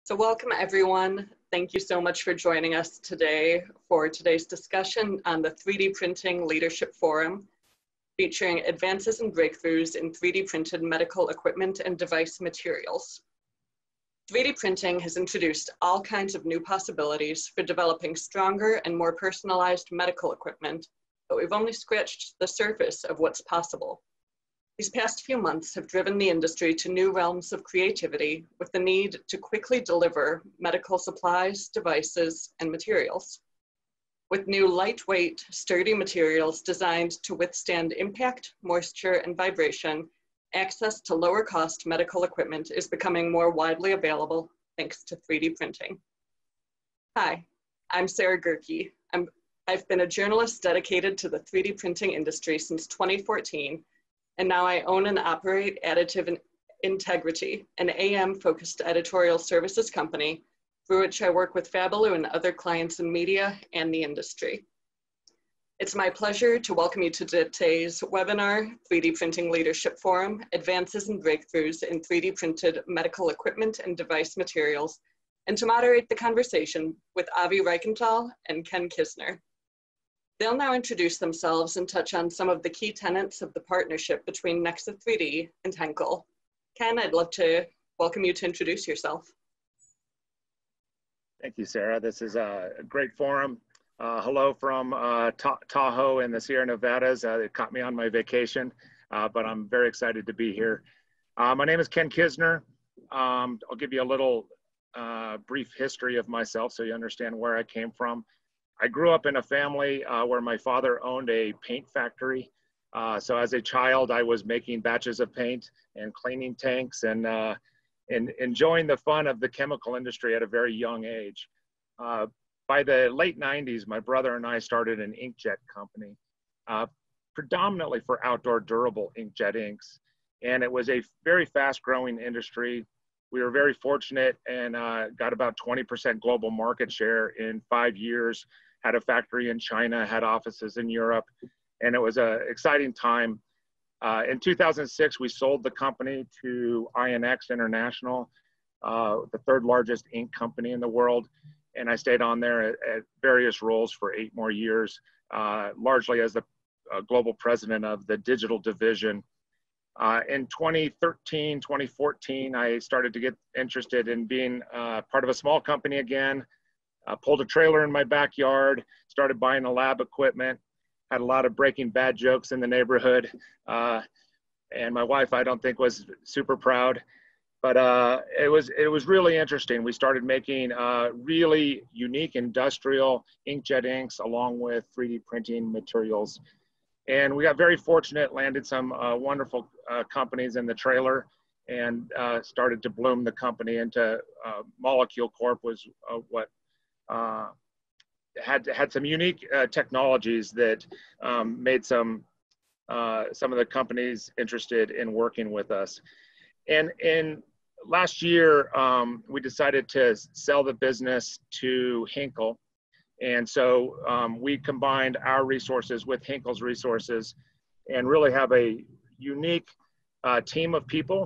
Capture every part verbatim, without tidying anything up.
So welcome everyone. Thank you so much for joining us today for today's discussion on the three D Printing Leadership Forum, featuring advances and breakthroughs in three D printed medical equipment and device materials. three D printing has introduced all kinds of new possibilities for developing stronger and more personalized medical equipment, but we've only scratched the surface of what's possible. These past few months have driven the industry to new realms of creativity with the need to quickly deliver medical supplies, devices, and materials. With new lightweight, sturdy materials designed to withstand impact, moisture, and vibration, access to lower cost medical equipment is becoming more widely available thanks to three D printing. Hi, I'm Sarah Gerke. I'm, I've been a journalist dedicated to the three D printing industry since twenty fourteen, and now I own and operate Additive Integrity, an A M-focused editorial services company through which I work with Fabaloo and other clients in media and the industry. It's my pleasure to welcome you to today's webinar, three D Printing Leadership Forum, Advances and Breakthroughs in three D Printed Medical Equipment and Device Materials, and to moderate the conversation with Avi Reichenthal and Ken Kisner. They'll now introduce themselves and touch on some of the key tenets of the partnership between Nexa three D and Henkel. Ken, I'd love to welcome you to introduce yourself. Thank you, Sarah. This is a great forum. Uh, hello from uh, Tahoe in the Sierra Nevadas. Uh, it caught me on my vacation, uh, but I'm very excited to be here. Uh, my name is Ken Kisner. Um, I'll give you a little uh, brief history of myself so you understand where I came from. I grew up in a family uh, where my father owned a paint factory. Uh, so as a child, I was making batches of paint and cleaning tanks and, uh, and enjoying the fun of the chemical industry at a very young age. Uh, by the late nineties, my brother and I started an inkjet company, uh, predominantly for outdoor durable inkjet inks. And it was a very fast growing industry. We were very fortunate and uh, got about twenty percent global market share in five years. Had a factory in China, had offices in Europe, and it was an exciting time. Uh, in two thousand six, we sold the company to I N X International, uh, the third largest ink company in the world, and I stayed on there at, at various roles for eight more years, uh, largely as the uh, global president of the digital division. Uh, in twenty thirteen, twenty fourteen, I started to get interested in being uh, part of a small company again. Uh, pulled a trailer in my backyard, started buying a lab equipment, had a lot of Breaking Bad jokes in the neighborhood. Uh, and my wife, I don't think, was super proud, but uh, it was it was really interesting. We started making uh, really unique industrial inkjet inks along with three D printing materials. And we got very fortunate, landed some uh, wonderful uh, companies in the trailer, and uh, started to bloom the company into uh, Molecule Corp was uh, what Uh, had had some unique uh, technologies that um, made some uh, some of the companies interested in working with us. And in last year, um, we decided to sell the business to Henkel, and so um, we combined our resources with Henkel's resources, and really have a unique uh, team of people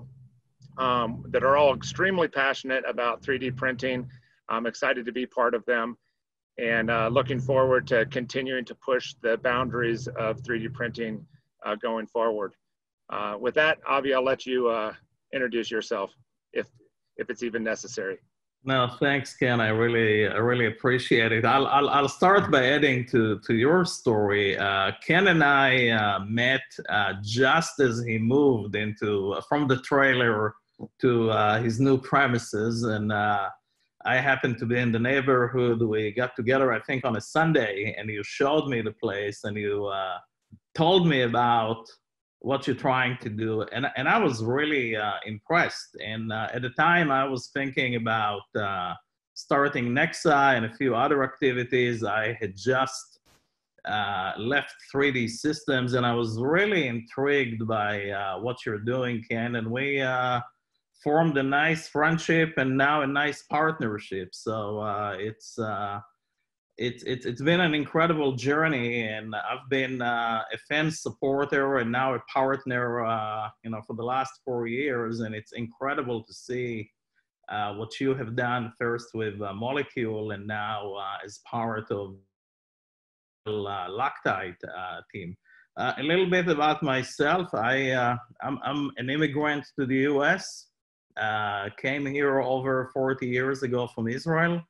um, that are all extremely passionate about three D printing. I'm excited to be part of them, and uh, looking forward to continuing to push the boundaries of three D printing uh, going forward. Uh, with that, Avi, I'll let you uh, introduce yourself, if if it's even necessary. No, thanks, Ken. I really, I really appreciate it. I'll, I'll, I'll start by adding to to your story. Uh, Ken and I uh, met uh, just as he moved into uh, from the trailer to uh, his new premises, and. Uh, I happened to be in the neighborhood. We got together, I think, on a Sunday, and you showed me the place, and you uh, told me about what you're trying to do. And, and I was really uh, impressed. And uh, at the time, I was thinking about uh, starting Nexa and a few other activities. I had just uh, left three D Systems, and I was really intrigued by uh, what you're doing, Ken. And we uh, formed a nice friendship and now a nice partnership. So uh, it's, uh, it's, it's, it's been an incredible journey, and I've been uh, a fan supporter and now a partner uh, you know, for the last four years. And it's incredible to see uh, what you have done first with uh, Molecule and now uh, as part of the uh, Loctite uh, team. Uh, a little bit about myself. I, uh, I'm, I'm an immigrant to the U S, uh, came here over forty years ago from Israel.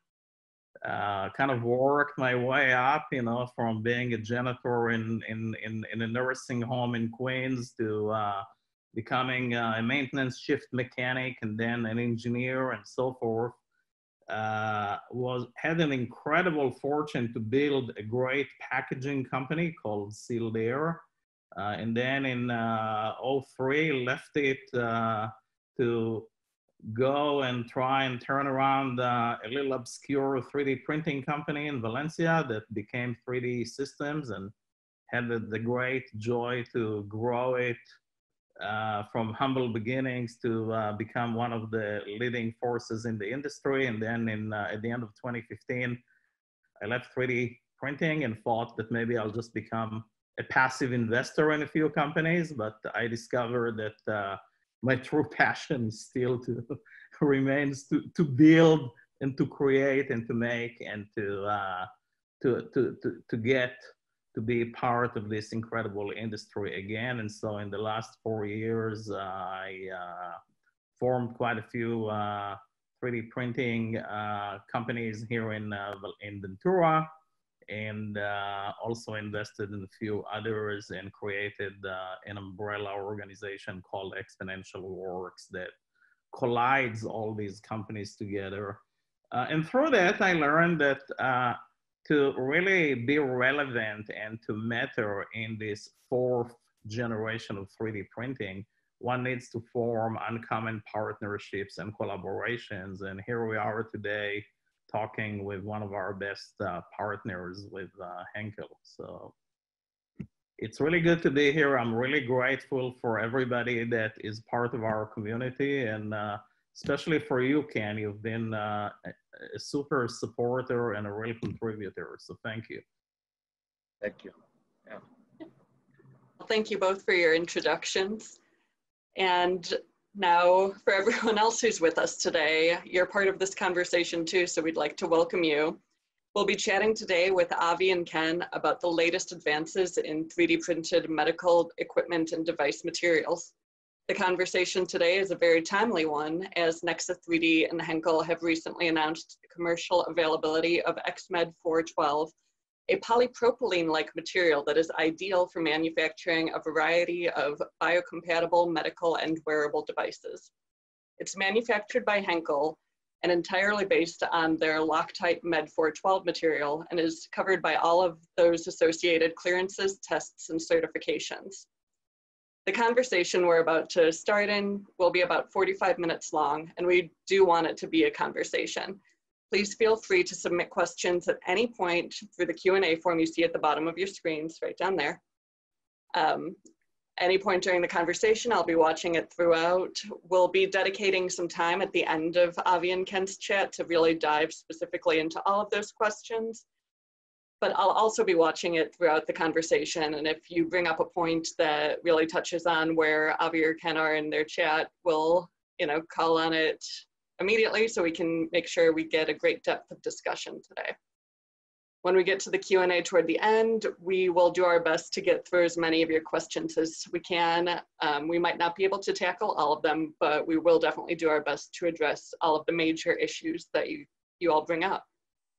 Uh, kind of worked my way up, you know, from being a janitor in, in, in, in a nursing home in Queens to uh, becoming uh, a maintenance shift mechanic and then an engineer and so forth. Uh, was had an incredible fortune to build a great packaging company called Sealed Air. Uh, and then in uh, oh three, left it uh, to go and try and turn around uh, a little obscure three D printing company in Valencia that became three D Systems, and had the, the great joy to grow it uh, from humble beginnings to uh, become one of the leading forces in the industry. And then in, uh, at the end of twenty fifteen, I left three D printing and thought that maybe I'll just become a passive investor in a few companies, but I discovered that uh, my true passion is still to remains to, to build and to create and to make and to, uh, to, to, to, to get to be part of this incredible industry again. And so in the last four years, uh, I uh, formed quite a few uh, three D printing uh, companies here in, uh, in Ventura, and uh, also invested in a few others and created uh, an umbrella organization called Exponential Works that collides all these companies together. Uh, and through that, I learned that uh, to really be relevant and to matter in this fourth generation of three D printing, one needs to form uncommon partnerships and collaborations. And here we are today, talking with one of our best uh, partners with uh, Henkel. So it's really good to be here. I'm really grateful for everybody that is part of our community, and uh, especially for you, Ken. You've been uh, a super supporter and a real contributor. So thank you. Thank you. Yeah. Well, thank you both for your introductions. And now, for everyone else who's with us today, you're part of this conversation too, so we'd like to welcome you. We'll be chatting today with Avi and Ken about the latest advances in three D printed medical equipment and device materials. The conversation today is a very timely one, as Nexa three D and Henkel have recently announced the commercial availability of X M E D four twelve, a polypropylene-like material that is ideal for manufacturing a variety of biocompatible medical and wearable devices. It's manufactured by Henkel and entirely based on their Loctite M E D four twelve material, and is covered by all of those associated clearances, tests, and certifications. The conversation we're about to start in will be about forty-five minutes long, and we do want it to be a conversation. Please feel free to submit questions at any point through the Q and A form you see at the bottom of your screens, right down there. Um, any point during the conversation, I'll be watching it throughout. We'll be dedicating some time at the end of Avi and Ken's chat to really dive specifically into all of those questions. But I'll also be watching it throughout the conversation. And if you bring up a point that really touches on where Avi or Ken are in their chat, we'll, you know, call on it immediately so we can make sure we get a great depth of discussion today. When we get to the Q and A toward the end, we will do our best to get through as many of your questions as we can. Um, we might not be able to tackle all of them, but we will definitely do our best to address all of the major issues that you, you all bring up.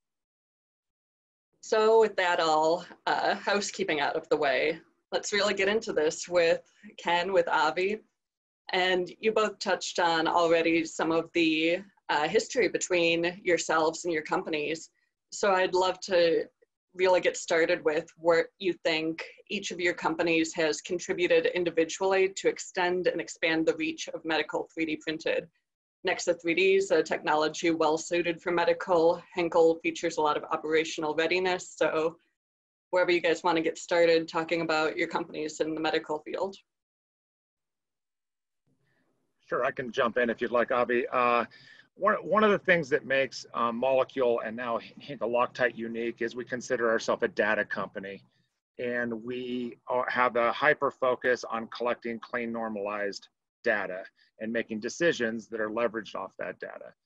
So with that all uh, housekeeping out of the way, let's really get into this with Ken, with Avi. And you both touched on already some of the uh, history between yourselves and your companies. So I'd love to really get started with where you think each of your companies has contributed individually to extend and expand the reach of medical three D printed. Nexa three D is a technology well suited for medical. Henkel features a lot of operational readiness. So wherever you guys want to get started talking about your companies in the medical field. Sure, I can jump in if you'd like, Avi. Uh, one, one of the things that makes um, Molecule and now Henkel Loctite unique is we consider ourselves a data company. And we are, have a hyper focus on collecting clean, normalized data and making decisions that are leveraged off that data.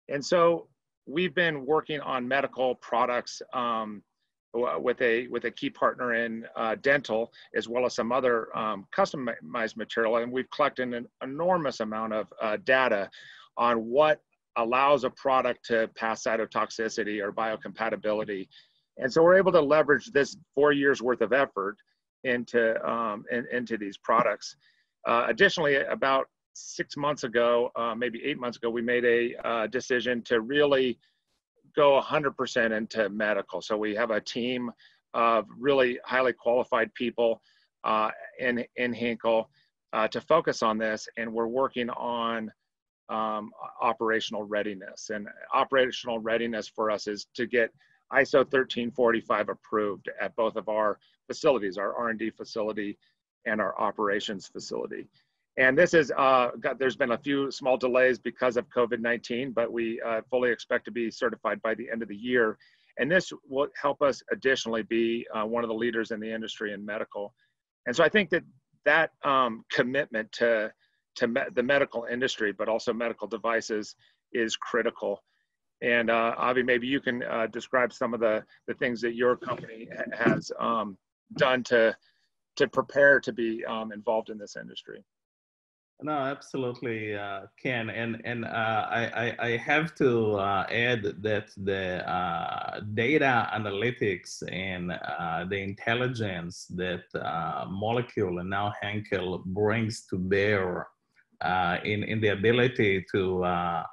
And so we've been working on medical products um, with a with a key partner in uh, dental, as well as some other um, customized material. And we've collected an enormous amount of uh, data on what allows a product to pass cytotoxicity or biocompatibility. And so we're able to leverage this four years worth of effort into, um, in, into these products. Uh, additionally, about six months ago, uh, maybe eight months ago, we made a uh, decision to really go one hundred percent into medical. So we have a team of really highly qualified people uh, in, in Henkel uh, to focus on this, and we're working on um, operational readiness. And operational readiness for us is to get I S O thirteen forty-five approved at both of our facilities, our R and D facility and our operations facility. And this is, uh, got, there's been a few small delays because of COVID nineteen, but we uh, fully expect to be certified by the end of the year. And this will help us additionally be uh, one of the leaders in the industry in medical. And so I think that that um, commitment to, to me the medical industry, but also medical devices, is critical. And uh, Avi, maybe you can uh, describe some of the, the things that your company ha has um, done to, to prepare to be um, involved in this industry. No, absolutely, uh, Ken. And, and uh, I, I, I have to uh, add that the uh, data analytics and uh, the intelligence that uh, Molecule and now Henkel brings to bear uh, in, in the ability to uh,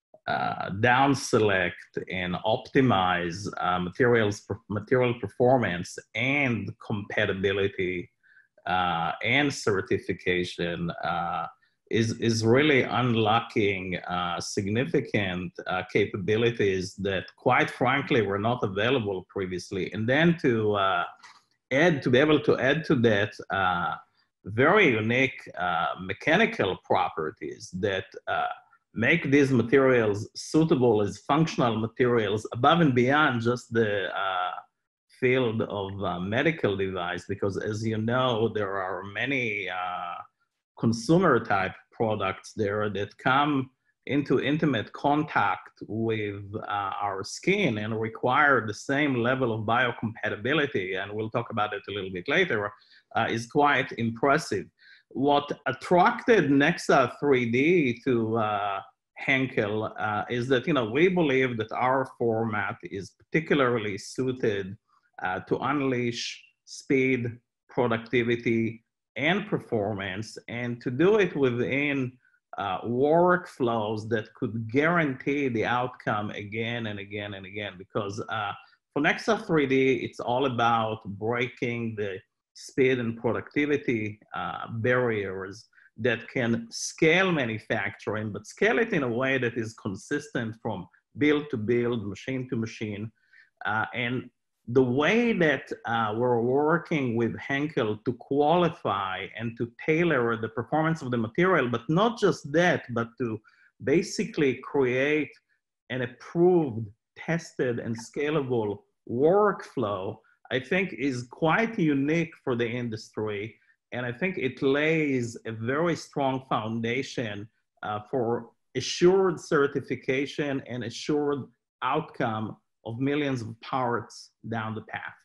uh, down select and optimize uh, materials, material performance and compatibility Uh, and certification uh, is, is really unlocking uh, significant uh, capabilities that, quite frankly, were not available previously. And then to uh, add, to be able to add to that uh, very unique uh, mechanical properties that uh, make these materials suitable as functional materials above and beyond just the uh, field of uh, medical device, because as you know, there are many uh, consumer type products there that come into intimate contact with uh, our skin and require the same level of biocompatibility, and we'll talk about it a little bit later, uh, is quite impressive. What attracted Nexa three D to uh, Henkel uh, is that, you know, we believe that our format is particularly suited Uh, to unleash speed, productivity, and performance, and to do it within uh, workflows that could guarantee the outcome again and again and again. Because uh, for Nexa three D, it's all about breaking the speed and productivity uh, barriers that can scale manufacturing, but scale it in a way that is consistent from build to build, machine to machine. Uh, and the way that uh, we're working with Henkel to qualify and to tailor the performance of the material, but not just that, but to basically create an approved, tested, and scalable workflow, I think is quite unique for the industry. And I think it lays a very strong foundation uh, for assured certification and assured outcome of millions of parts down the path.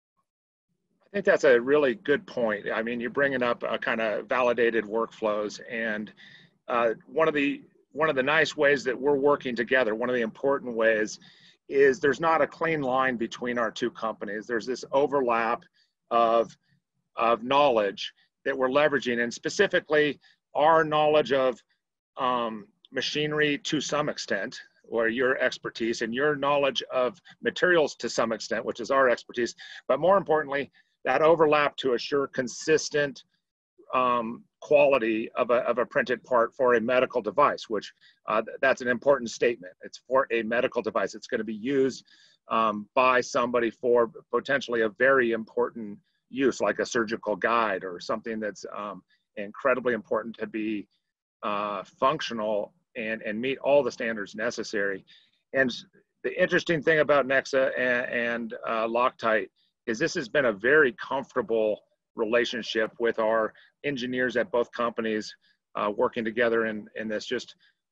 I think that's a really good point. I mean, you're bringing up a kind of validated workflows, and uh, one of the one of the nice ways that we're working together, one of the important ways, is there's not a clean line between our two companies. There's this overlap of of knowledge that we're leveraging, and specifically our knowledge of um, machinery to some extent, or your expertise, and your knowledge of materials to some extent, which is our expertise, but more importantly, that overlap to assure consistent um, quality of a, of a printed part for a medical device, which uh, that's an important statement. It's for a medical device. It's going to be used um, by somebody for potentially a very important use, like a surgical guide or something that's um, incredibly important to be uh, functional and, and meet all the standards necessary. And the interesting thing about Nexa and, and uh, Loctite is this has been a very comfortable relationship with our engineers at both companies uh, working together in, in this. Just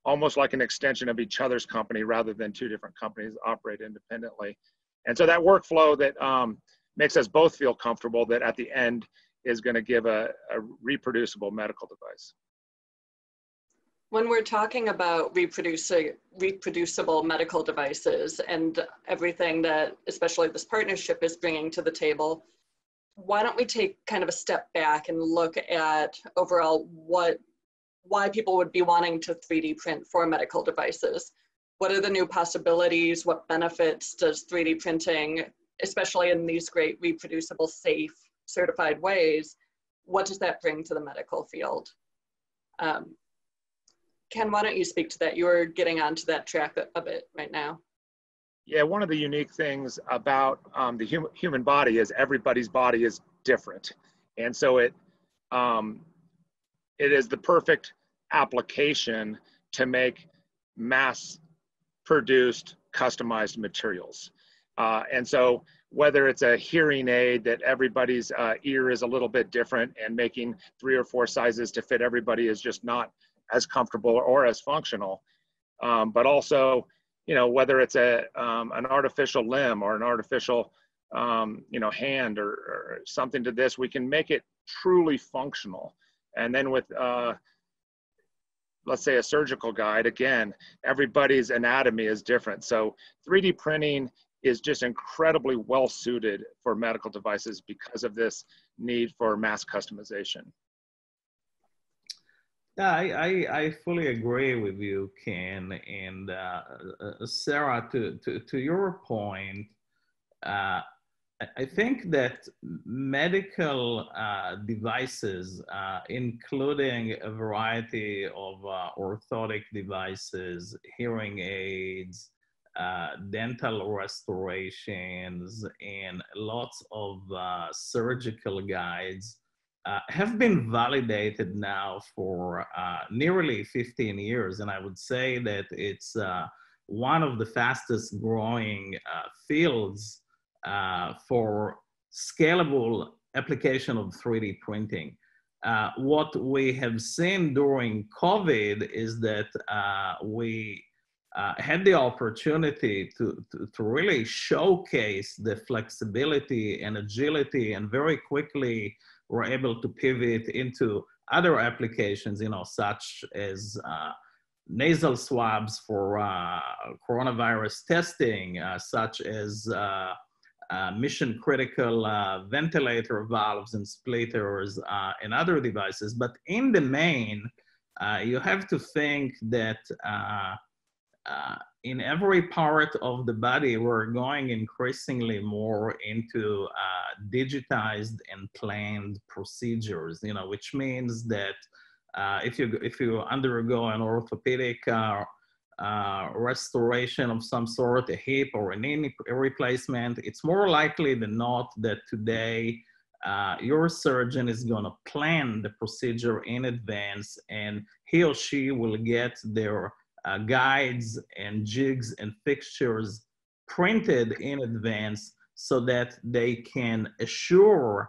almost like an extension of each other's company rather than two different companies operate independently. And so that workflow that um, makes us both feel comfortable that at the end is going to give a, a reproducible medical device. When we're talking about reproduci- reproducible medical devices and everything that, especially this partnership, is bringing to the table, why don't we take kind of a step back and look at overall what, why people would be wanting to three D print for medical devices? What are the new possibilities? What benefits does three D printing, especially in these great reproducible, safe, certified ways, what does that bring to the medical field? Um, Ken, why don't you speak to that? You were getting onto that track a, a bit right now. Yeah, one of the unique things about um, the hum human body is everybody's body is different. And so it, um, it is the perfect application to make mass produced customized materials. Uh, and so whether it's a hearing aid that everybody's uh, ear is a little bit different and making three or four sizes to fit everybody is just not as comfortable or as functional. Um, but also, you know, whether it's a, um, an artificial limb or an artificial, um, you know, hand or, or something to this, we can make it truly functional. And then with, uh, let's say a surgical guide, again, everybody's anatomy is different. So three D printing is just incredibly well suited for medical devices because of this need for mass customization. Yeah, I, I, I fully agree with you, Ken. And uh, uh, Sarah, to, to, to your point, uh, I think that medical uh, devices, uh, including a variety of uh, orthotic devices, hearing aids, uh, dental restorations, and lots of uh, surgical guides, Uh, have been validated now for uh, nearly fifteen years. And I would say that it's uh, one of the fastest growing uh, fields uh, for scalable application of three D printing. Uh, what we have seen during COVID is that uh, we uh, had the opportunity to, to, to really showcase the flexibility and agility, and very quickly we're able to pivot into other applications, you know, such as uh, nasal swabs for uh, coronavirus testing, uh, such as uh, uh, mission critical uh, ventilator valves and splitters uh, and other devices. But in the main, uh, you have to think that uh, uh, in every part of the body, we're going increasingly more into uh, digitized and planned procedures, you know, which means that uh, if you if you undergo an orthopedic uh, uh, restoration of some sort, a hip or a knee replacement, it's more likely than not that today uh, your surgeon is going to plan the procedure in advance, and he or she will get their Uh, guides and jigs and fixtures printed in advance so that they can assure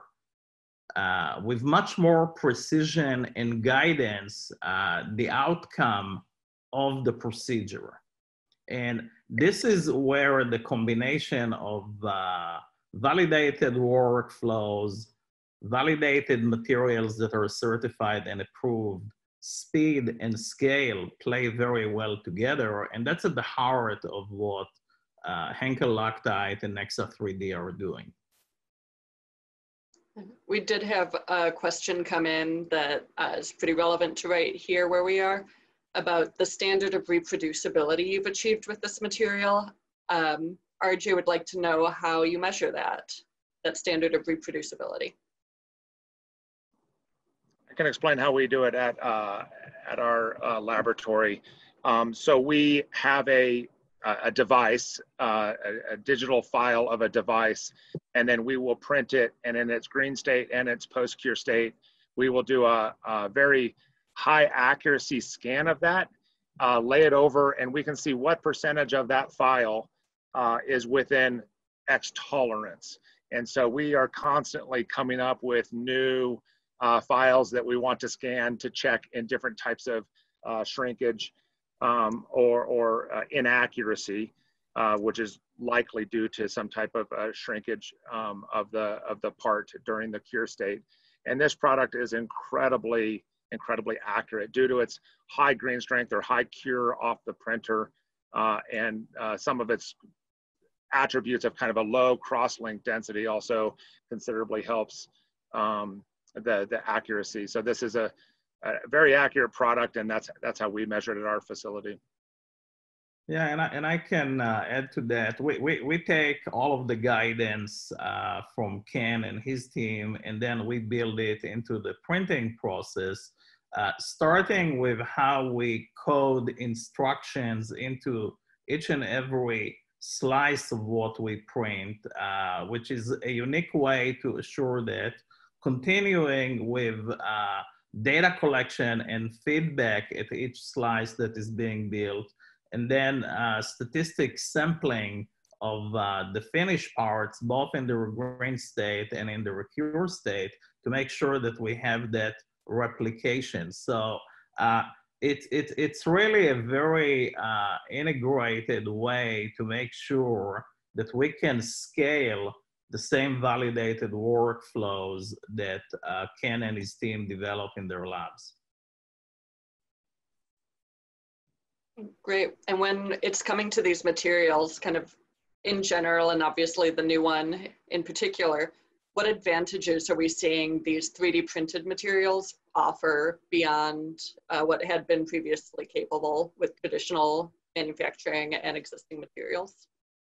uh, with much more precision and guidance uh, the outcome of the procedure. And this is where the combination of uh, validated workflows, validated materials that are certified and approved, speed and scale play very well together. And that's at the heart of what uh, Henkel Loctite and Nexa three D are doing. We did have a question come in that uh, is pretty relevant to right here where we are, about the standard of reproducibility you've achieved with this material. Um, R J would like to know how you measure that, that standard of reproducibility. I can explain how we do it at, uh, at our uh, laboratory. Um, so we have a, a device, uh, a, a digital file of a device, and then we will print it, and in its green state and its post-cure state, we will do a, a very high accuracy scan of that, uh, lay it over, and we can see what percentage of that file uh, is within X tolerance. And so we are constantly coming up with new uh, files that we want to scan to check in different types of uh, shrinkage. um, or, or uh, inaccuracy, uh, which is likely due to some type of uh, shrinkage um, of, the, of the part during the cure state. And this product is incredibly, incredibly accurate due to its high green strength or high cure off the printer, uh, and uh, some of its attributes of kind of a low cross-link density also considerably helps um, the, the accuracy. So this is a, a very accurate product, and that's, that's how we measured at our facility. Yeah, and I, and I can uh, add to that. We, we, we take all of the guidance uh, from Ken and his team, and then we build it into the printing process, uh, starting with how we code instructions into each and every slice of what we print, uh, which is a unique way to assure that, continuing with uh, data collection and feedback at each slice that is being built, and then uh, statistic sampling of uh, the finished parts, both in the green state and in the recure state, to make sure that we have that replication. So uh, it, it, it's really a very uh, integrated way to make sure that we can scale the same validated workflows that uh, Ken and his team develop in their labs. Great. And when it's coming to these materials, kind of in general, and obviously the new one in particular, what advantages are we seeing these three D printed materials offer beyond uh, what had been previously capable with traditional manufacturing and existing materials?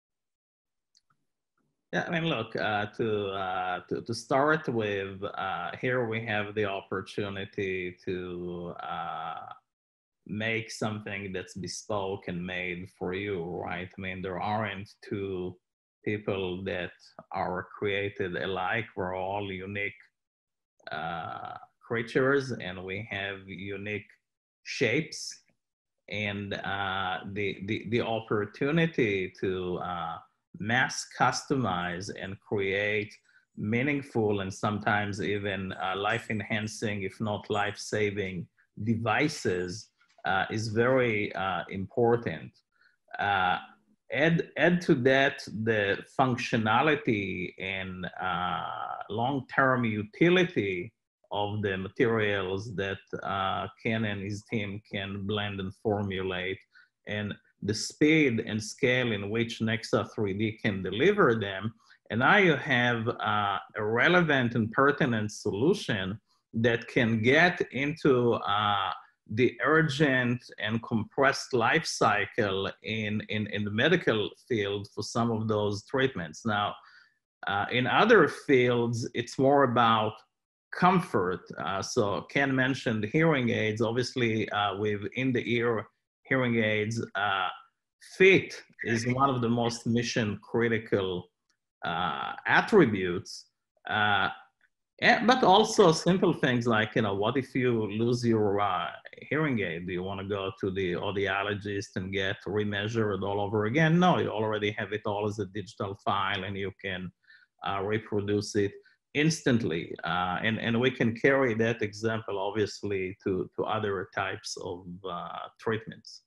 Yeah, I mean, look, uh, to, uh, to, to start with, uh, here we have the opportunity to uh, make something that's bespoke and made for you, right? I mean, there aren't two people that are created alike. We're all unique uh, creatures, and we have unique shapes, and uh, the, the, the opportunity to uh, mass customize and create meaningful and sometimes even uh, life-enhancing, if not life-saving devices uh, is very uh, important. Uh, add, add to that the functionality and uh, long-term utility of the materials that uh, Ken and his team can blend and formulate, and the speed and scale in which Nexa three D can deliver them. And now you have uh, a relevant and pertinent solution that can get into uh, the urgent and compressed life cycle in, in, in the medical field for some of those treatments. Now, uh, in other fields, it's more about comfort. Uh, so Ken mentioned hearing aids. Obviously, uh, with in-the-ear hearing aids, uh, fit is one of the most mission critical uh, attributes. Uh, and, but also simple things like, you know, what if you lose your uh, hearing aid? Do you want to go to the audiologist and get remeasured all over again? No, you already have it all as a digital file, and you can uh, reproduce it instantly. Uh, and, and we can carry that example, obviously, to, to other types of uh, treatments.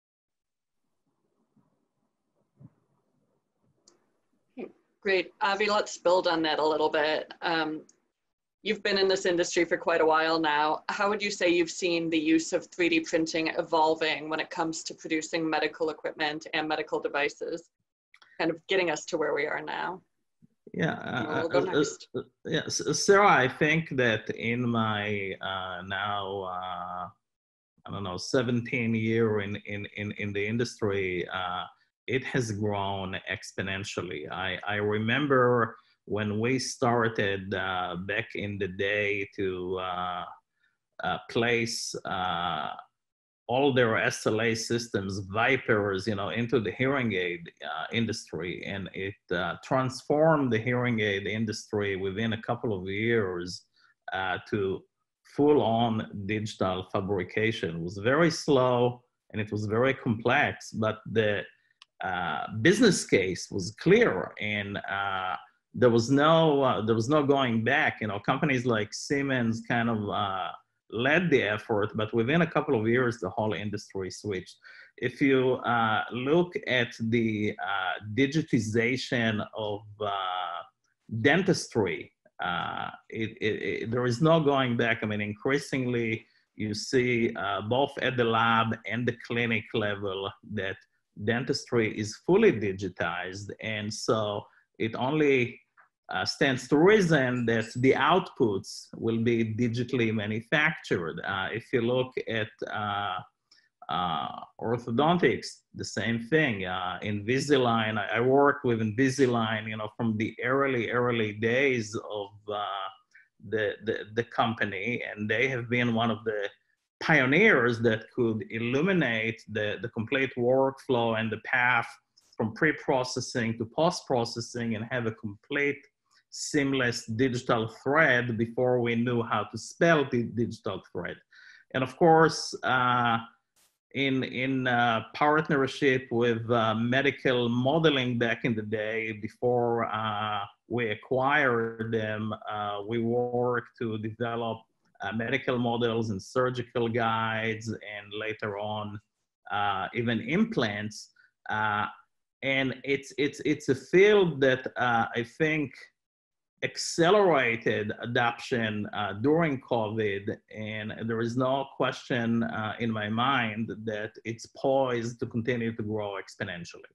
Great. Avi, let's build on that a little bit. Um, you've been in this industry for quite a while now. How would you say you've seen the use of three D printing evolving when it comes to producing medical equipment and medical devices, kind of getting us to where we are now? Yeah, uh, we'll go uh, next. uh, yeah, Sarah, I think that in my uh, now, uh, I don't know, seventeen year in, in, in, in the industry, uh, it has grown exponentially. I, I remember when we started uh, back in the day to uh, uh, place uh, all their S L A systems, Vipers, you know, into the hearing aid uh, industry, and it uh, transformed the hearing aid industry within a couple of years uh, to full-on digital fabrication. It was very slow and it was very complex, but the uh, business case was clear, and uh, there was no uh, there was no going back. You know, companies like Siemens kind of uh, led the effort, but within a couple of years, the whole industry switched. if you uh, look at the uh, digitization of uh, dentistry, uh, it, it, it, there is no going back. I mean, increasingly, you see uh, both at the lab and the clinic level that dentistry is fully digitized. And so it only uh, stands to reason that the outputs will be digitally manufactured. Uh, if you look at uh, uh, orthodontics, the same thing. Uh, Invisalign, I, I worked with Invisalign, you know, from the early, early days of uh, the, the, the company, and they have been one of the pioneers that could illuminate the, the complete workflow and the path from pre-processing to post-processing and have a complete seamless digital thread before we knew how to spell the digital thread. And of course, uh, in, in uh, partnership with uh, medical modeling back in the day, before uh, we acquired them, uh, we worked to develop uh, medical models and surgical guides, and later on, uh, even implants. Uh, and it's, it's, it's a field that uh, I think accelerated adoption uh, during COVID, and there is no question uh, in my mind that it's poised to continue to grow exponentially.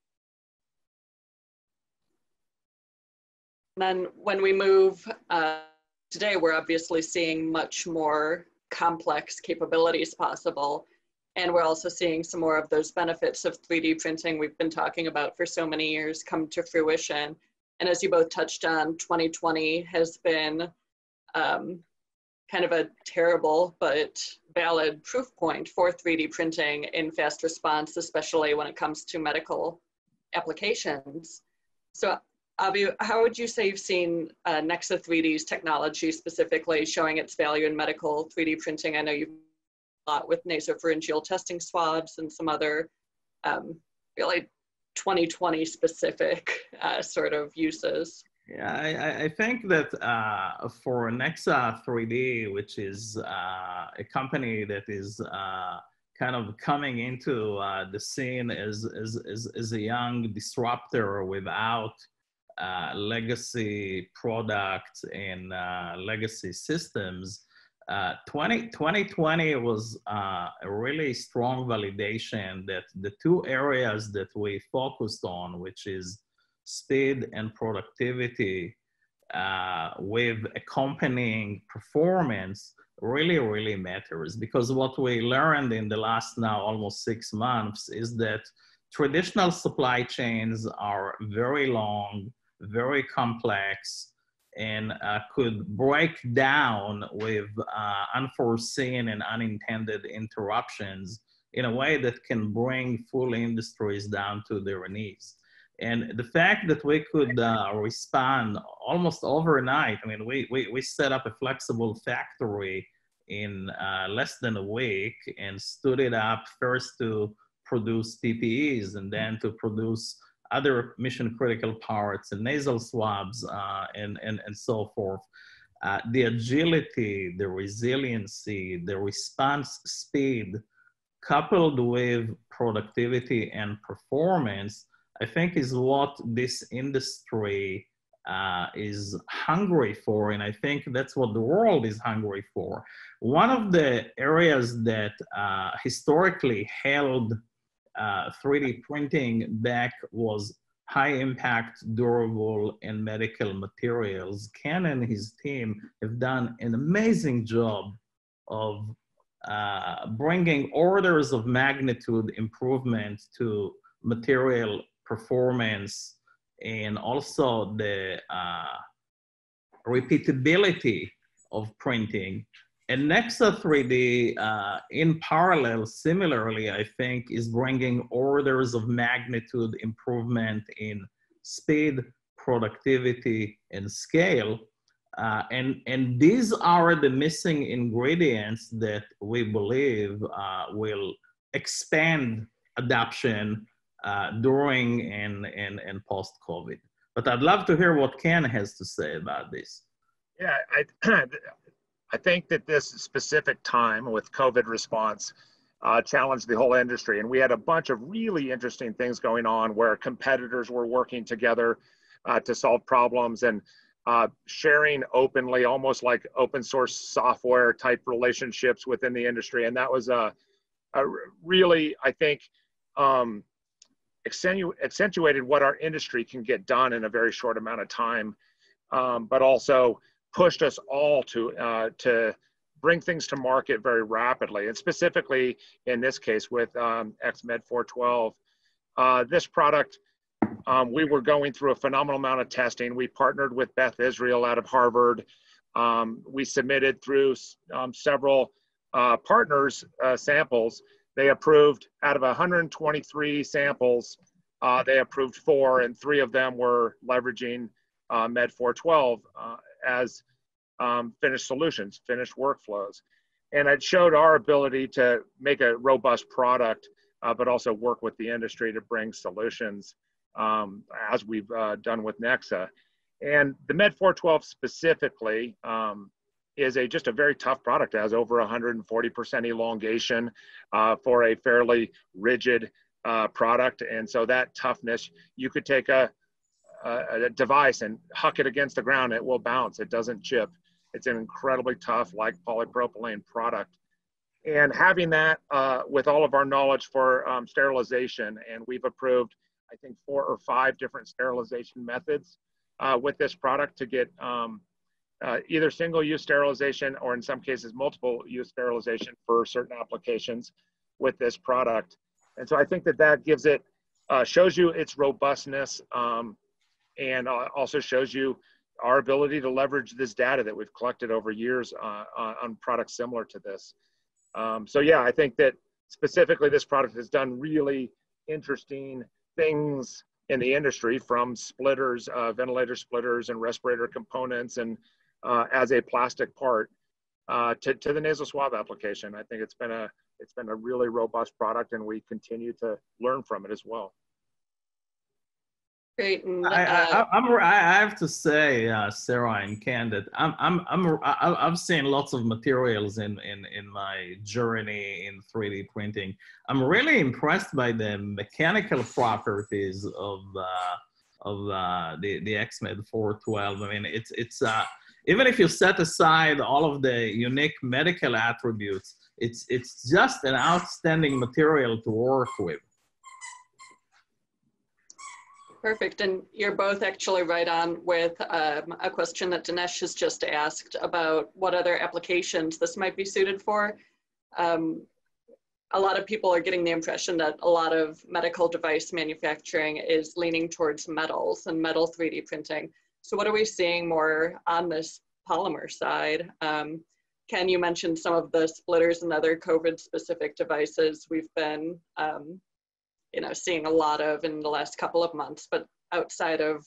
Then when we move, uh, today we're obviously seeing much more complex capabilities possible, and we're also seeing some more of those benefits of three D printing we've been talking about for so many years come to fruition. And as you both touched on, twenty twenty has been um, kind of a terrible but valid proof point for three D printing in fast response, especially when it comes to medical applications. So Avi, how would you say you've seen uh, Nexa three D's technology specifically showing its value in medical three D printing? I know you've a lot with nasopharyngeal testing swabs and some other um, really twenty twenty specific uh, sort of uses. Yeah, I, I think that uh, for Nexa three D, which is uh, a company that is uh, kind of coming into uh, the scene as, as, as, as a young disruptor without uh, legacy products and uh, legacy systems, uh, twenty twenty was uh, a really strong validation that the two areas that we focused on, which is speed and productivity uh, with accompanying performance, really, really matters. Because what we learned in the last now almost six months is that traditional supply chains are very long, very complex, and uh, could break down with uh, unforeseen and unintended interruptions in a way that can bring full industries down to their knees. And the fact that we could uh, respond almost overnight, I mean, we, we, we set up a flexible factory in uh, less than a week and stood it up first to produce P P Es and then to produce other mission critical parts and nasal swabs uh, and, and, and so forth. Uh, the agility, the resiliency, the response speed, coupled with productivity and performance, I think is what this industry uh, is hungry for. And I think that's what the world is hungry for. One of the areas that uh, historically held uh, three D printing back was high impact, durable, and medical materials. Ken and his team have done an amazing job of uh, bringing orders of magnitude improvement to material performance and also the uh, repeatability of printing. And Nexa three D, uh, in parallel, similarly, I think, is bringing orders of magnitude improvement in speed, productivity, and scale. Uh, and, and these are the missing ingredients that we believe uh, will expand adoption uh, during and, and, and post-COVID. But I'd love to hear what Ken has to say about this. Yeah, I, I think that this specific time with COVID response uh, challenged the whole industry. And we had a bunch of really interesting things going on where competitors were working together uh, to solve problems and uh, sharing openly, almost like open source software type relationships within the industry. And that was a, a really, I think, um, accentu accentuated what our industry can get done in a very short amount of time, um, but also pushed us all to, uh, to bring things to market very rapidly. And specifically in this case with um, X Med four twelve, uh, this product, um, we were going through a phenomenal amount of testing. We partnered with Beth Israel out of Harvard. Um, we submitted through um, several uh, partners uh, samples. They approved out of one hundred twenty-three samples, uh, they approved four, and three of them were leveraging uh, Med four twelve uh, as um, finished solutions, finished workflows. And it showed our ability to make a robust product, uh, but also work with the industry to bring solutions um, as we've uh, done with Nexa. And the Med four twelve specifically um, is a just a very tough product. It has over one hundred forty percent elongation uh, for a fairly rigid uh, product. And so that toughness, you could take a, a, a device and huck it against the ground, it will bounce, it doesn't chip. It's an incredibly tough, like polypropylene product. And having that uh, with all of our knowledge for um, sterilization, and we've approved, I think, four or five different sterilization methods uh, with this product to get um, uh, either single-use sterilization or in some cases multiple-use sterilization for certain applications with this product. And so I think that that gives it, uh, shows you its robustness um, and uh, also shows you our ability to leverage this data that we've collected over years uh, on products similar to this. Um, so yeah, I think that specifically this product has done really interesting things in the industry, from splitters, uh, ventilator splitters and respirator components, and uh, as a plastic part uh, to, to the nasal swab application. I think it's been a, it's been a really robust product, and we continue to learn from it as well. Great. And, uh, I, I, I'm, I have to say, uh, Sarah and Ken, that I'm, I'm, I'm, I've seen lots of materials in, in, in my journey in three D printing. I'm really impressed by the mechanical properties of, uh, of uh, the, the X Med four twelve. I mean, it's, it's uh, even if you set aside all of the unique medical attributes, it's, it's just an outstanding material to work with. Perfect. And you're both actually right on with um, a question that Dinesh has just asked about what other applications this might be suited for. Um, a lot of people are getting the impression that a lot of medical device manufacturing is leaning towards metals and metal three D printing. So what are we seeing more on this polymer side? Um, Ken, you mentioned some of the splitters and other COVID-specific devices we've been um, you know, seeing a lot of in the last couple of months, but outside of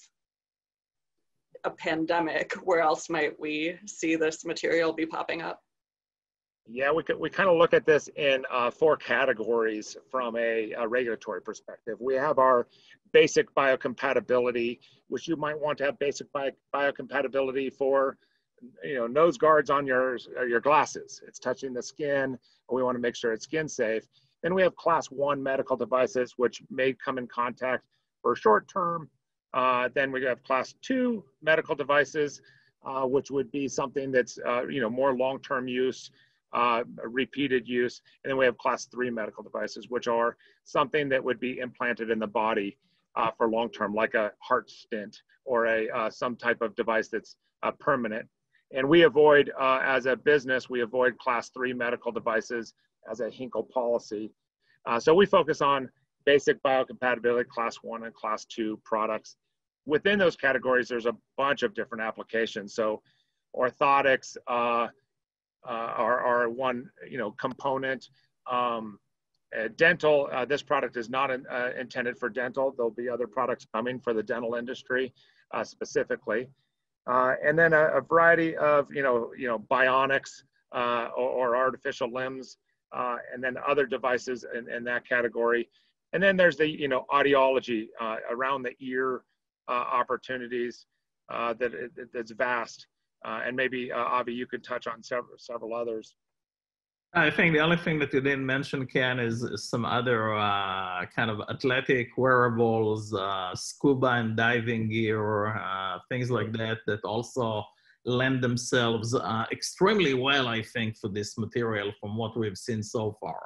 a pandemic, where else might we see this material be popping up? Yeah, we could, we kind of look at this in uh, four categories from a, a regulatory perspective. We have our basic biocompatibility, which you might want to have basic bio, biocompatibility for, you know, nose guards on your, your glasses. It's touching the skin, we want to make sure it's skin safe. Then we have class one medical devices, which may come in contact for short term. Uh, then we have class two medical devices, uh, which would be something that's, uh, you know, more long-term use, uh, repeated use. And then we have class three medical devices, which are something that would be implanted in the body uh, for long-term, like a heart stent or a uh, some type of device that's uh, permanent. And we avoid, uh, as a business, we avoid class three medical devices as a Henkel policy. Uh, so we focus on basic biocompatibility, class one and class two products. Within those categories, there's a bunch of different applications. So orthotics uh, uh, are, are one, you know, component. Um, uh, dental, uh, this product is not in, uh, intended for dental. There'll be other products coming for the dental industry uh, specifically. Uh, and then a, a variety of, you know, you know, bionics uh, or, or artificial limbs. Uh, and then other devices in, in that category. And then there's the, you know, audiology uh, around the ear uh, opportunities uh, that it, that's vast. Uh, and maybe, uh, Avi, you could touch on several, several others. I think the only thing that you didn't mention, Ken, is, is some other uh, kind of athletic wearables, uh, scuba and diving gear, uh, things like that, that also lend themselves uh, extremely well, I think, for this material from what we've seen so far.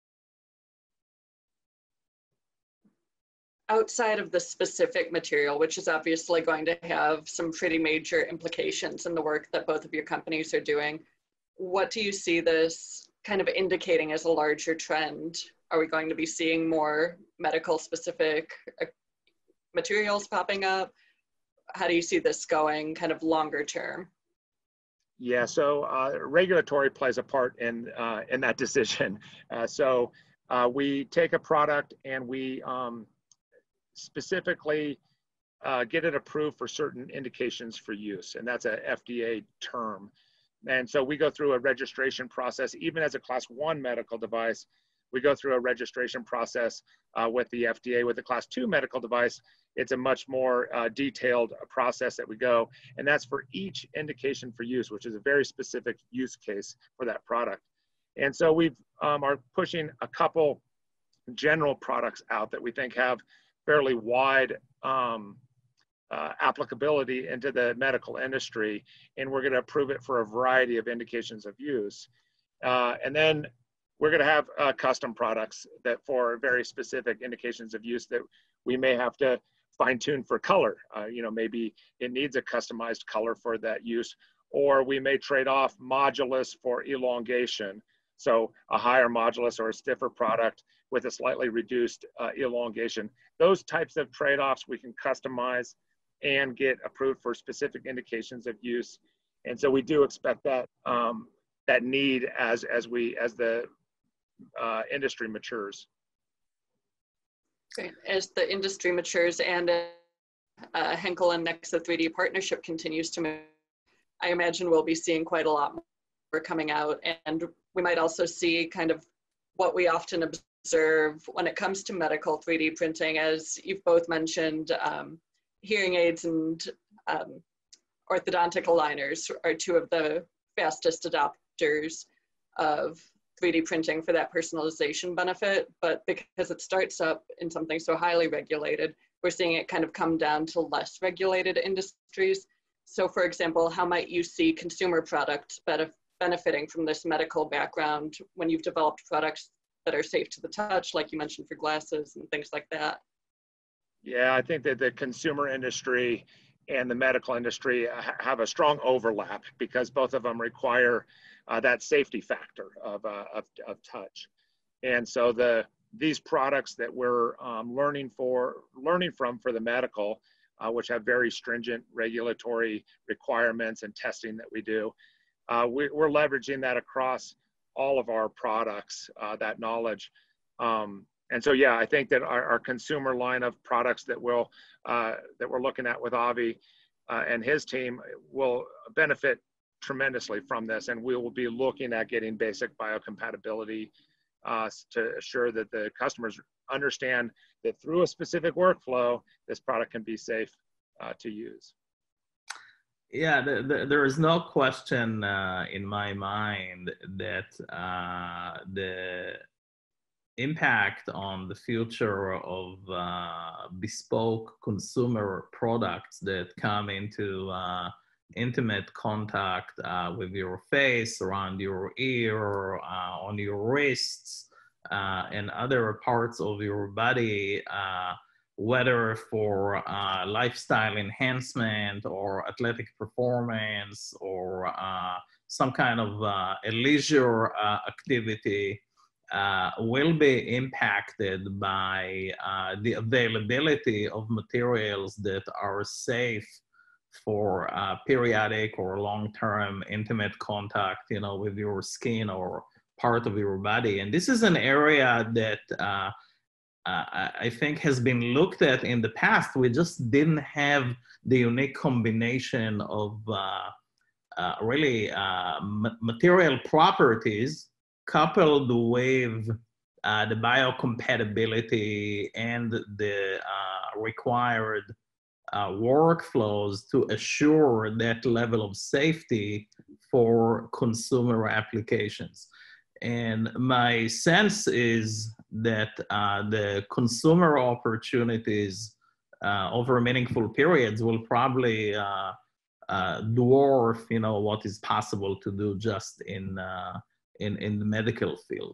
Outside of the specific material, which is obviously going to have some pretty major implications in the work that both of your companies are doing, what do you see this kind of indicating as a larger trend? Are we going to be seeing more medical specific materials popping up? How do you see this going kind of longer term? Yeah, so uh, regulatory plays a part in, uh, in that decision. Uh, so uh, we take a product and we um, specifically uh, get it approved for certain indications for use, and that's a F D A term. And so we go through a registration process. Even as a class one medical device, we go through a registration process uh, with the F D A. With the class two medical device, it's a much more uh, detailed process that we go, and that's for each indication for use, which is a very specific use case for that product. And so we um, are pushing a couple general products out that we think have fairly wide um, uh, applicability into the medical industry, and we're going to approve it for a variety of indications of use. Uh, and then we're going to have uh, custom products that for very specific indications of use that we may have to fine tune for color. Uh, you know, maybe it needs a customized color for that use, or we may trade off modulus for elongation. So a higher modulus or a stiffer product with a slightly reduced uh, elongation. Those types of trade-offs we can customize and get approved for specific indications of use. And so we do expect that um, that need as as we as the uh, industry matures. Great. As the industry matures and uh, Henkel and Nexa three D partnership continues to move, I imagine we'll be seeing quite a lot more coming out, and we might also see kind of what we often observe when it comes to medical three D printing, as you've both mentioned. Um, hearing aids and um, orthodontic aligners are two of the fastest adopters of three D printing for that personalization benefit, but because it starts up in something so highly regulated, we're seeing it kind of come down to less regulated industries. So for example, how might you see consumer products benefiting from this medical background when you've developed products that are safe to the touch, like you mentioned for glasses and things like that? Yeah, I think that the consumer industry and the medical industry have a strong overlap because both of them require uh, that safety factor of, uh, of, of touch. And so the these products that we're um, learning for learning from for the medical, uh, which have very stringent regulatory requirements and testing that we do, uh, we, we're leveraging that across all of our products, uh, that knowledge. Um, And so, yeah, I think that our, our consumer line of products that we'll uh, that we're looking at with Avi uh, and his team will benefit tremendously from this, and we will be looking at getting basic biocompatibility uh, to assure that the customers understand that through a specific workflow, this product can be safe uh, to use. Yeah, the, the, there is no question uh, in my mind that uh, the impact on the future of uh, bespoke consumer products that come into uh, intimate contact uh, with your face, around your ear, uh, on your wrists, uh, and other parts of your body, uh, whether for uh, lifestyle enhancement or athletic performance or uh, some kind of uh, a leisure uh, activity, Uh, will be impacted by uh, the availability of materials that are safe for uh, periodic or long-term intimate contact, you know, with your skin or part of your body. And this is an area that uh, uh, I think has been looked at in the past. We just didn't have the unique combination of uh, uh, really uh, material properties coupled with uh, the biocompatibility and the uh, required uh, workflows to assure that level of safety for consumer applications. And my sense is that uh, the consumer opportunities uh, over meaningful periods will probably uh, uh, dwarf, you know, what is possible to do just in, uh, in, in the medical field.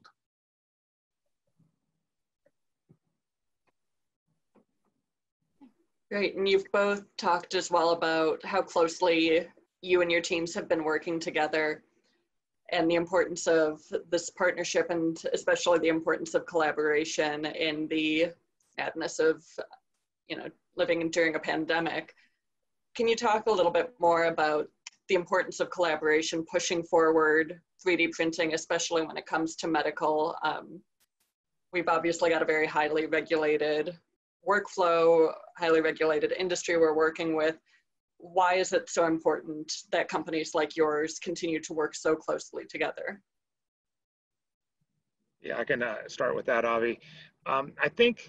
Great, and you've both talked as well about how closely you and your teams have been working together and the importance of this partnership, and especially the importance of collaboration in the madness of, you know, living during a pandemic. Can you talk a little bit more about the importance of collaboration pushing forward three D printing, especially when it comes to medical? Um, we've obviously got a very highly regulated workflow, highly regulated industry we're working with. Why is it so important that companies like yours continue to work so closely together? Yeah, I can uh, start with that, Avi. Um, I think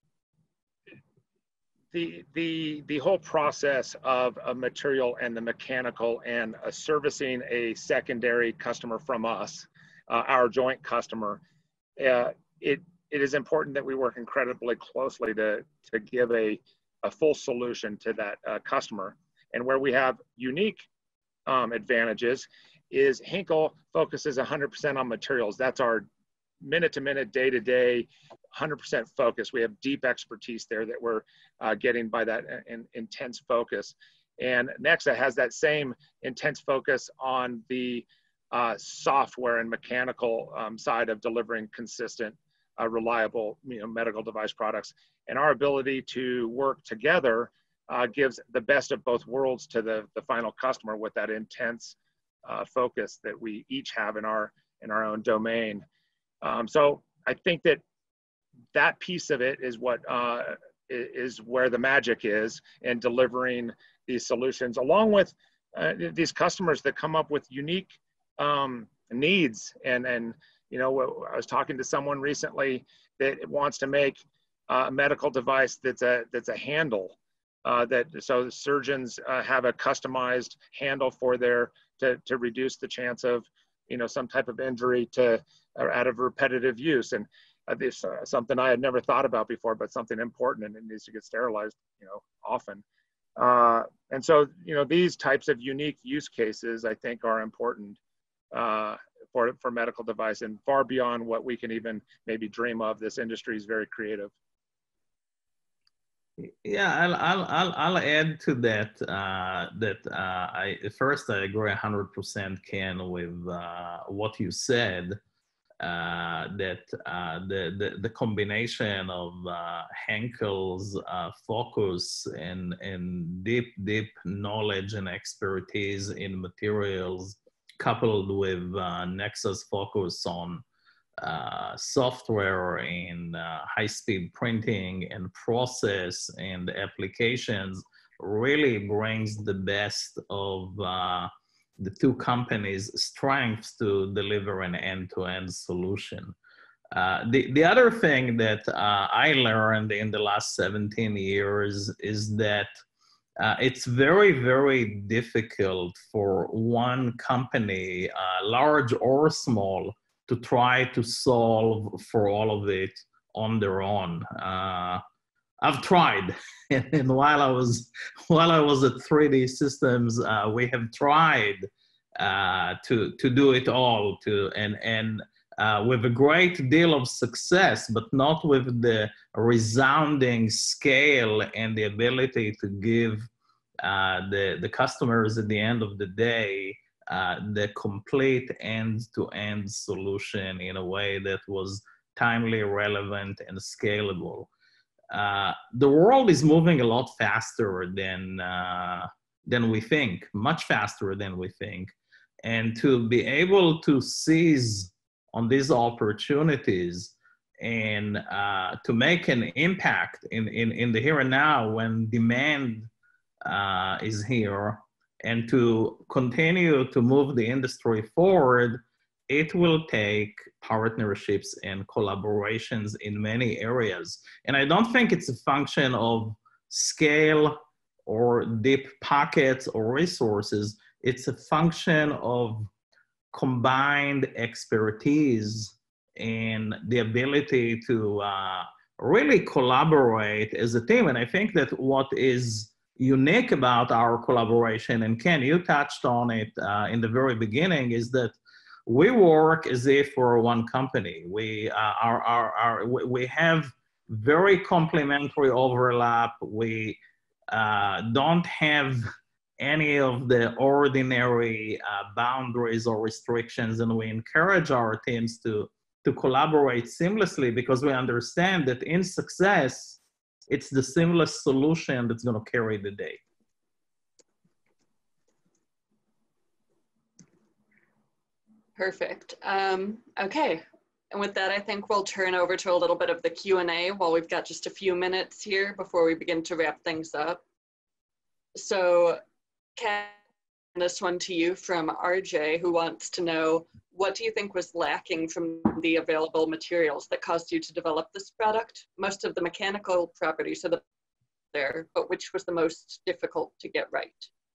the the the whole process of a material and the mechanical and uh, servicing a secondary customer from us, uh, our joint customer, uh, it it is important that we work incredibly closely to to give a a full solution to that uh, customer. And where we have unique um, advantages is Henkel focuses one hundred percent on materials. That's our minute to minute, day to day, one hundred percent focus. We have deep expertise there that we're uh, getting by that in, intense focus. And Nexa has that same intense focus on the uh, software and mechanical um, side of delivering consistent, uh, reliable, you know, medical device products. And our ability to work together Uh, gives the best of both worlds to the, the final customer with that intense uh, focus that we each have in our in our own domain. Um, so I think that that piece of it is what uh, is where the magic is in delivering these solutions, along with uh, these customers that come up with unique um, needs. And and you know, I was talking to someone recently that wants to make a medical device that's a that's a handle. Uh, that so the surgeons uh, have a customized handle for their to to reduce the chance of, you know, some type of injury to or out of repetitive use. And uh, this uh, something I had never thought about before, but something important, and it needs to get sterilized, you know, often. Uh, and so, you know, these types of unique use cases I think are important uh, for for medical device and far beyond what we can even maybe dream of. This industry is very creative. Yeah, I'll, I'll, I'll, I'll add to that, uh, that uh, I, first I agree one hundred percent, Ken, with uh, what you said, uh, that uh, the, the, the combination of uh, Henkel's uh, focus and, and deep, deep knowledge and expertise in materials, coupled with uh, Nexa's focus on Uh, software and uh, high-speed printing and process and applications really brings the best of uh, the two companies' strengths to deliver an end-to-end solution. Uh, the, the other thing that uh, I learned in the last seventeen years is that uh, it's very, very difficult for one company, uh, large or small, to try to solve for all of it on their own. Uh, I've tried, and while I was while I was at three D Systems, uh, we have tried uh, to to do it all, to and and uh, with a great deal of success, but not with the resounding scale and the ability to give uh, the the customers at the end of the day Uh, the complete end-to-end solution in a way that was timely, relevant, and scalable. Uh, the world is moving a lot faster than, uh, than we think, much faster than we think. And to be able to seize on these opportunities and uh, to make an impact in, in, in the here and now when demand uh, is here, and to continue to move the industry forward, it will take partnerships and collaborations in many areas. And I don't think it's a function of scale or deep pockets or resources. It's a function of combined expertise and the ability to uh, really collaborate as a team. And I think that what is unique about our collaboration, and Ken, you touched on it uh, in the very beginning, is that we work as if we're one company. We uh, are, are, are, we have very complementary overlap. We uh, don't have any of the ordinary uh, boundaries or restrictions, and we encourage our teams to, to collaborate seamlessly, because we understand that in success, it's the seamless solution that's going to carry the day. Perfect. Um, okay. And with that, I think we'll turn over to a little bit of the Q and A while we've got just a few minutes here before we begin to wrap things up. So, Ken, this one to you from R J, who wants to know, what do you think was lacking from the available materials that caused you to develop this product? Most of the mechanical properties are there, but which was the most difficult to get right?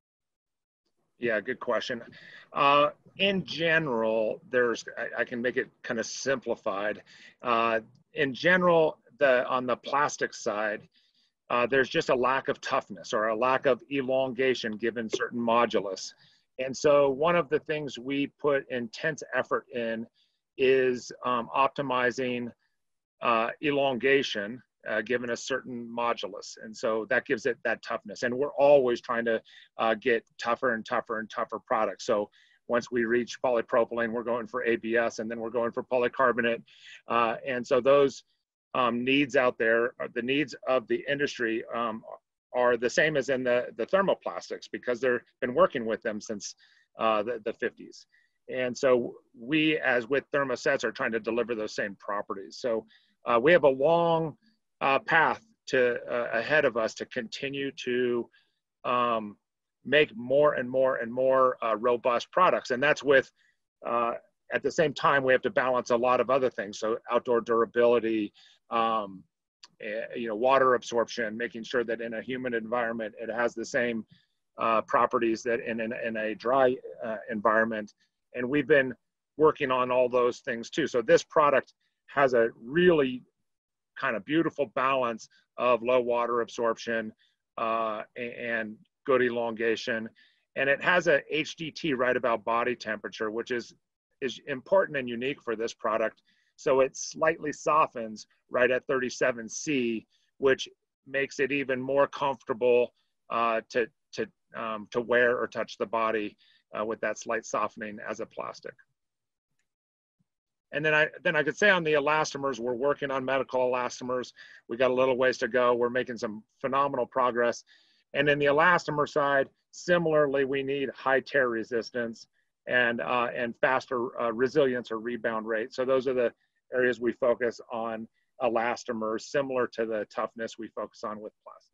Yeah, good question. Uh, in general, there's, I, I can make it kind of simplified. Uh, in general, the on the plastic side, uh, there's just a lack of toughness or a lack of elongation given certain modulus. And so one of the things we put intense effort in is um, optimizing uh, elongation uh, given a certain modulus. And so that gives it that toughness. And we're always trying to uh, get tougher and tougher and tougher products. So once we reach polypropylene, we're going for A B S, and then we're going for polycarbonate. Uh, and so those um, needs out there, the needs of the industry um, are the same as in the, the thermoplastics, because they've been working with them since uh, the, the fifties. And so we, as with thermosets, are trying to deliver those same properties. So uh, we have a long uh, path to uh, ahead of us to continue to um, make more and more and more uh, robust products. And that's with, uh, at the same time, we have to balance a lot of other things. So outdoor durability, um, you know, water absorption, making sure that in a humid environment, it has the same uh, properties that in, in, in a dry uh, environment. And we've been working on all those things too. So this product has a really kind of beautiful balance of low water absorption uh, and good elongation. And it has a H D T right about body temperature, which is, is important and unique for this product. So it slightly softens right at thirty-seven C, which makes it even more comfortable uh, to, to, um, to wear or touch the body uh, with that slight softening as a plastic. And then I, then I could say on the elastomers, we're working on medical elastomers. We got a little ways to go. We're making some phenomenal progress. And in the elastomer side, similarly, we need high tear resistance and, uh, and faster uh, resilience or rebound rate. So those are the areas we focus on elastomers, similar to the toughness we focus on with plastic.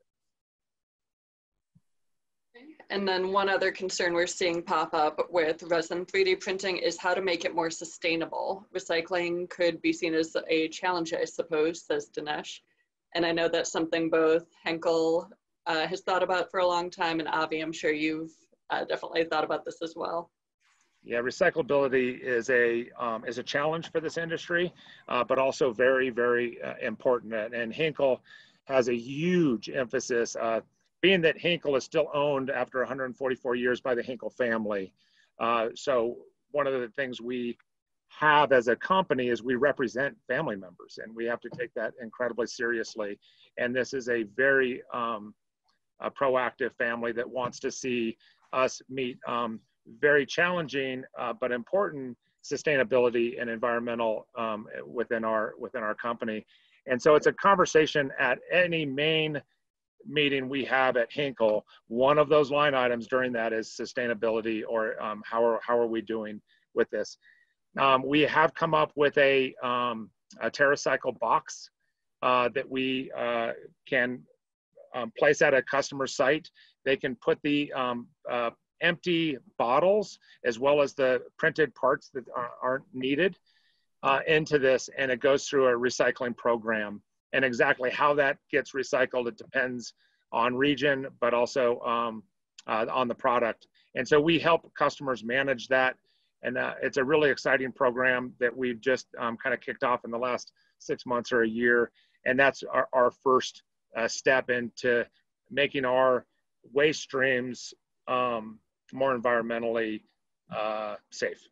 And then one other concern we're seeing pop up with resin three D printing is how to make it more sustainable. Recycling could be seen as a challenge, I suppose, says Dinesh. And I know that's something both Henkel uh, has thought about for a long time, and Avi, I'm sure you've uh, definitely thought about this as well. Yeah, recyclability is a um, is a challenge for this industry, uh, but also very, very uh, important. And Henkel has a huge emphasis, uh, being that Henkel is still owned after one hundred forty-four years by the Henkel family. Uh, so one of the things we have as a company is we represent family members, and we have to take that incredibly seriously. And this is a very um, a proactive family that wants to see us meet um, very challenging uh, but important sustainability and environmental um, within our within our company. And so it's a conversation at any main meeting we have at Henkel. One of those line items during that is sustainability, or um, how are how are we doing with this? Um, we have come up with a um, a TerraCycle box uh, that we uh, can um, place at a customer site. They can put the um, uh, empty bottles as well as the printed parts that aren't needed uh, into this, and it goes through a recycling program. And exactly how that gets recycled, it depends on region, but also um, uh, on the product. And so we help customers manage that And uh, it's a really exciting program that we've just um, kind of kicked off in the last six months or a year. And that's our, our first uh, step into making our waste streams um, more environmentally uh, safe.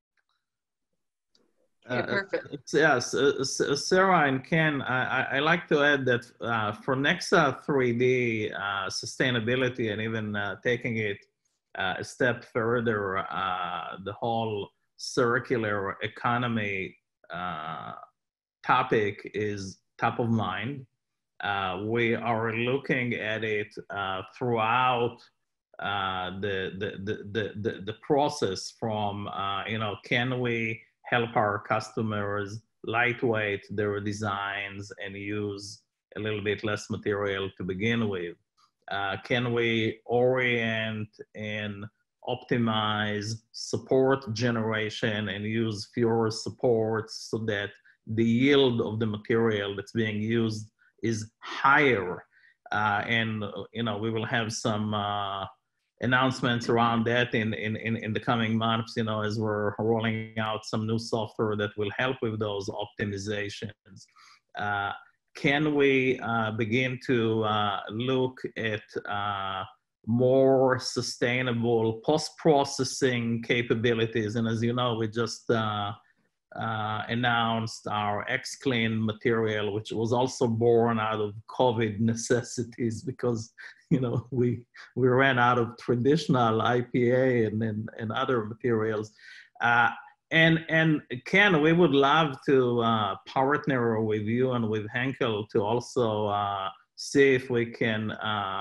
Okay, perfect. Uh, yes, uh, Sarah and Ken, I, I like to add that uh, for Nexa three D uh, sustainability and even uh, taking it uh, a step further, uh, the whole circular economy uh, topic is top of mind. Uh, we are looking at it uh, throughout uh, the, the, the, the, the process from, uh, you know, can we help our customers lightweight their designs and use a little bit less material to begin with? Uh, can we orient and optimize support generation and use fewer supports so that the yield of the material that's being used is higher? Uh, and, you know, we will have some uh, announcements around that in, in, in, in the coming months, you know, as we're rolling out some new software that will help with those optimizations. Uh, can we uh, begin to uh, look at uh, more sustainable post-processing capabilities? And as you know, we just uh, uh, announced our X-Clean material, which was also born out of COVID necessities because, you know, we we ran out of traditional I P A and and, and other materials. Uh, and and Ken, we would love to uh, partner with you and with Henkel to also uh, see if we can uh,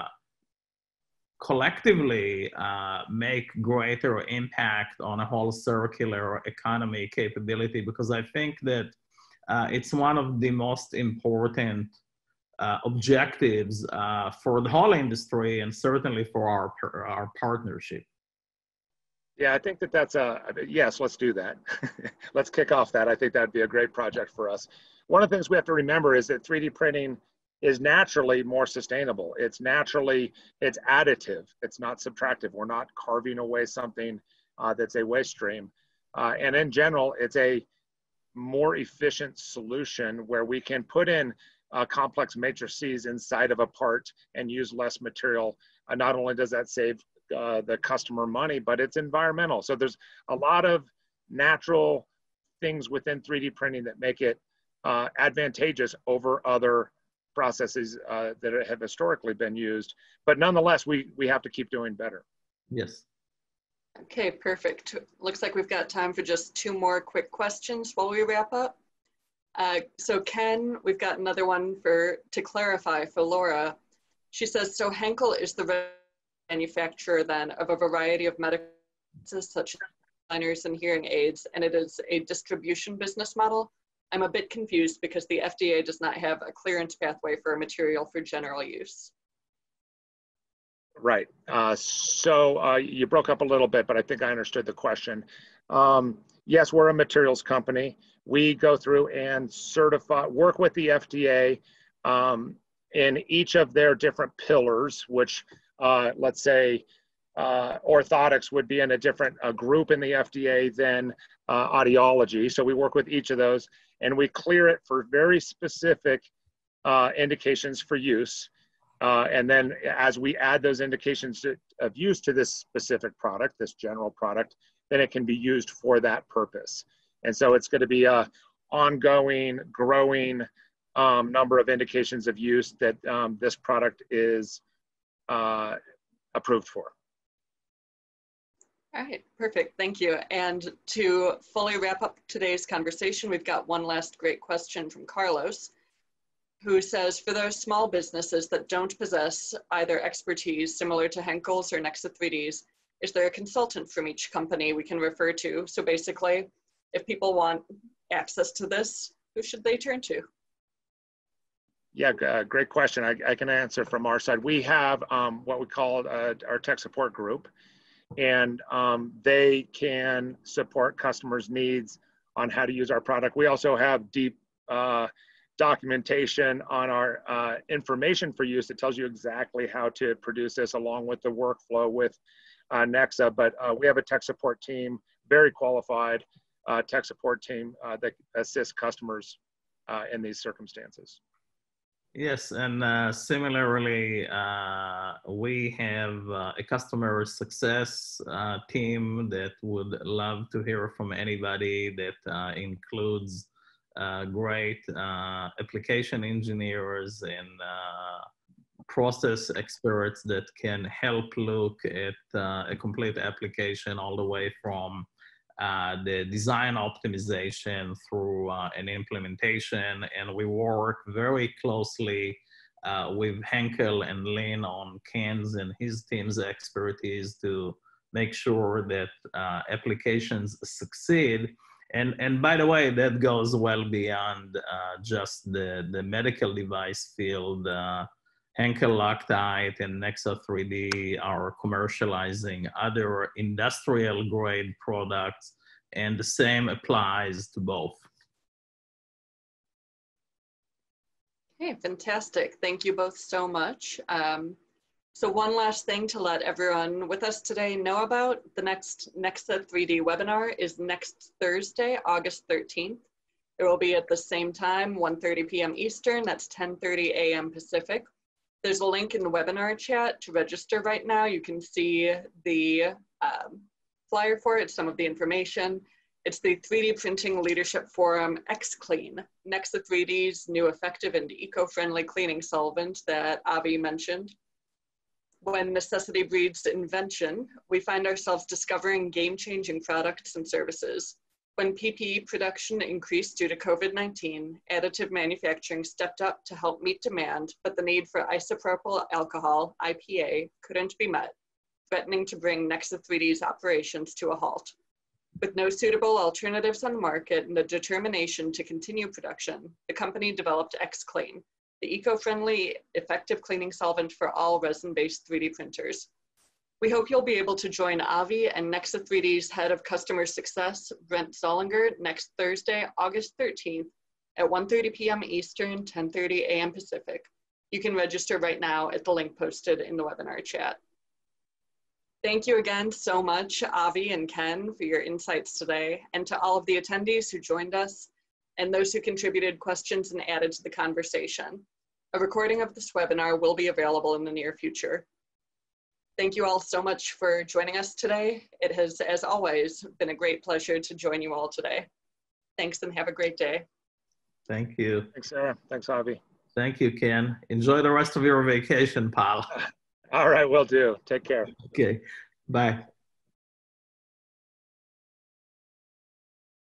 collectively uh, make greater impact on a whole circular economy capability, because I think that uh, it's one of the most important uh, objectives uh, for the whole industry and certainly for our, our partnership. Yeah, I think that that's a, yes, let's do that. Let's kick off that. I think that'd be a great project for us. One of the things we have to remember is that three D printing is naturally more sustainable. It's naturally, it's additive. It's not subtractive. We're not carving away something uh, that's a waste stream. Uh, and in general, it's a more efficient solution where we can put in uh, complex matrices inside of a part and use less material. Uh, not only does that save uh, the customer money, but it's environmental. So there's a lot of natural things within three D printing that make it uh, advantageous over other processes uh, that have historically been used. But nonetheless, we, we have to keep doing better. Yes. Okay, perfect. Looks like we've got time for just two more quick questions while we wrap up. Uh, so Ken, we've got another one for to clarify for Laura. She says, so Henkel is the manufacturer then of a variety of medical devices such as liners and hearing aids, and it is a distribution business model. I'm a bit confused because the F D A does not have a clearance pathway for a material for general use. Right. Uh, so uh, you broke up a little bit, but I think I understood the question. Um, yes, we're a materials company. We go through and certify, work with the F D A um, in each of their different pillars, which uh, let's say uh, orthotics would be in a different uh, group in the F D A than uh, audiology. So we work with each of those and we clear it for very specific uh, indications for use. Uh, and then as we add those indications to, of use to this specific product, this general product, then it can be used for that purpose. And so it's going to be a ongoing, growing um, number of indications of use that um, this product is uh, approved for. All right, perfect, thank you. And to fully wrap up today's conversation, we've got one last great question from Carlos, who says, for those small businesses that don't possess either expertise similar to Henkel's or Nexa three D's, is there a consultant from each company we can refer to? So basically, if people want access to this, who should they turn to? Yeah, uh, great question. I, I can answer from our side. We have um, what we call uh, our tech support group, and um, they can support customers' needs on how to use our product. We also have deep uh, documentation on our uh, information for use that tells you exactly how to produce this along with the workflow with uh, Nexa. But uh, we have a tech support team very qualified uh, tech support team uh, that assists customers uh, in these circumstances. Yes, and uh, similarly, uh, we have uh, a customer success uh, team that would love to hear from anybody that uh, includes uh, great uh, application engineers and uh, process experts that can help look at uh, a complete application all the way from Uh, the design optimization through uh, an implementation, and we work very closely uh, with Henkel and lean on Ken's and his team's expertise to make sure that uh, applications succeed. And, and by the way, that goes well beyond uh, just the, the medical device field. Uh, Henkel Loctite and Nexa three D are commercializing other industrial grade products, and the same applies to both. Okay, fantastic. Thank you both so much. Um, so one last thing to let everyone with us today know about, the next Nexa three D webinar is next Thursday, August thirteenth. It will be at the same time, one thirty p m Eastern, that's ten thirty a m Pacific. There's a link in the webinar chat to register right now. You can see the um, flyer for it, some of the information. It's the three D Printing Leadership Forum X Clean, Nexa three D's new effective and eco-friendly cleaning solvent that Avi mentioned. When necessity breeds invention, we find ourselves discovering game-changing products and services. When P P E production increased due to COVID nineteen, additive manufacturing stepped up to help meet demand, but the need for isopropyl alcohol, I P A, couldn't be met, threatening to bring Nexa three D's operations to a halt. With no suitable alternatives on the market and the determination to continue production, the company developed X Clean, the eco-friendly, effective cleaning solvent for all resin-based three D printers. We hope you'll be able to join Avi and Nexa three D's Head of Customer Success, Brent Zollinger, next Thursday, August thirteenth at one thirty p m Eastern, ten thirty a m Pacific. You can register right now at the link posted in the webinar chat. Thank you again so much, Avi and Ken, for your insights today, and to all of the attendees who joined us, and those who contributed questions and added to the conversation. A recording of this webinar will be available in the near future. Thank you all so much for joining us today. It has, as always, been a great pleasure to join you all today. Thanks and have a great day. Thank you. Thanks, Sarah. Thanks, Avi. Thank you, Ken. Enjoy the rest of your vacation, pal. All right, will do. Take care. Okay, bye.